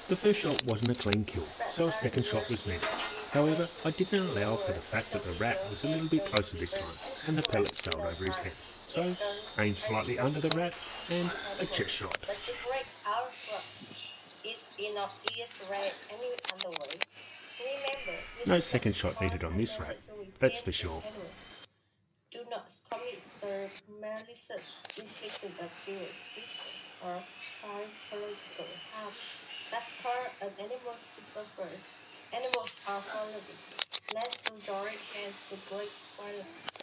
The first shot wasn't a clean kill, so a second shot was needed. However, I didn't allow for the fact that the rat was a little bit closer this time, and the pellet sailed over his head. So, aimed slightly under the rat, and a chest shot. But to break our crops, it's enough is red any underway. Remember, No this second is shot needed cause on this rat, unnecessary that's for pains sure. anyway. Do not commit the malicious infliction of serious physical or psychological harm. That's called an animal to suffer. Animals are following. Let's enjoy hands to break violence.